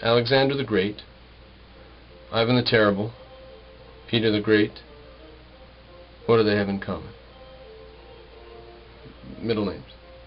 Alexander the Great, Ivan the Terrible, Peter the Great, what do they have in common? Middle names.